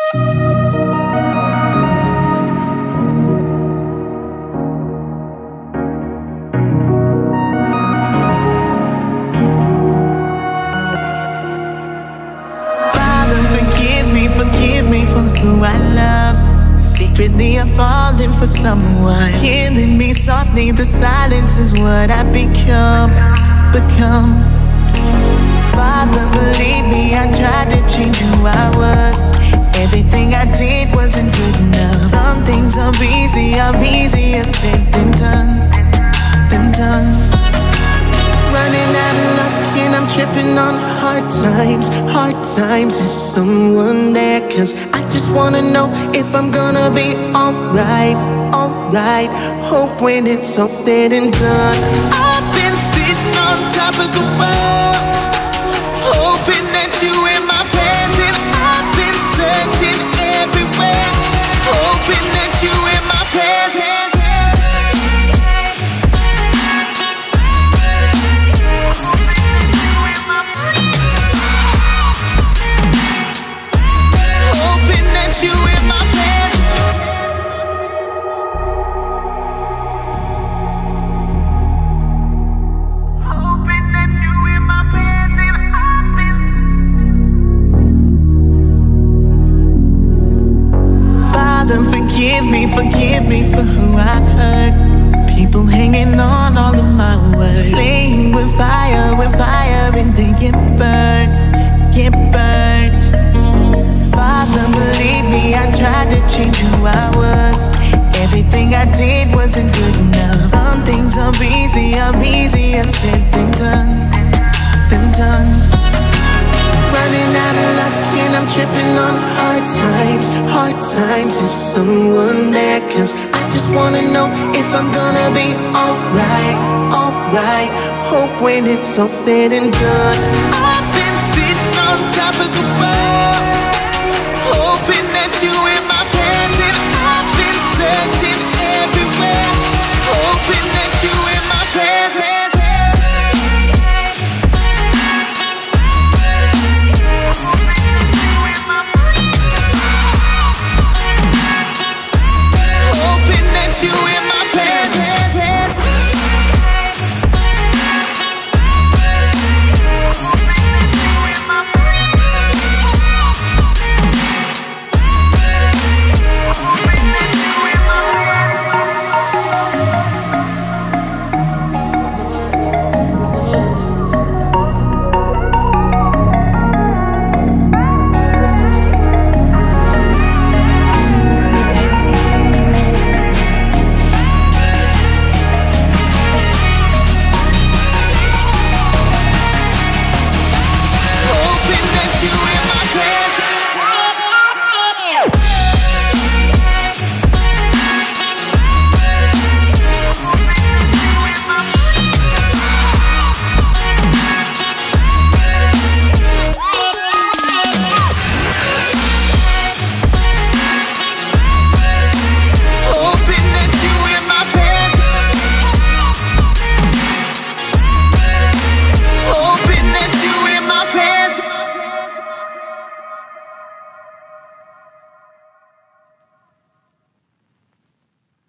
Forgive me for who I love. Secretly I'm falling for someone, killing me softly. The silence is what I've become. Father, believe me, I tried to change who I was. Everything I did wasn't good enough. Some things are easier said than done. Running out of luck and I'm tripping on hard times. Hard times, is someone there? Cause I just wanna know if I'm gonna be alright. Hope when it's all said and done. I've been sitting on top of the world, hoping that you in my present. I've been searching everywhere, hoping that you in my present. You in my bed. Hoping that you in my present. I've been. Father, forgive me for who I've hurt. People hanging on all of my words, playing with fire and they get burnt. Father, believe me, I tried to change who I was. Everything I did wasn't good enough. Some things are easier said than done. Running out of luck and I'm tripping on hard times. Hard times, is someone there? Cause I just wanna know if I'm gonna be alright. Hope when it's all said and done. I've been sitting on top of the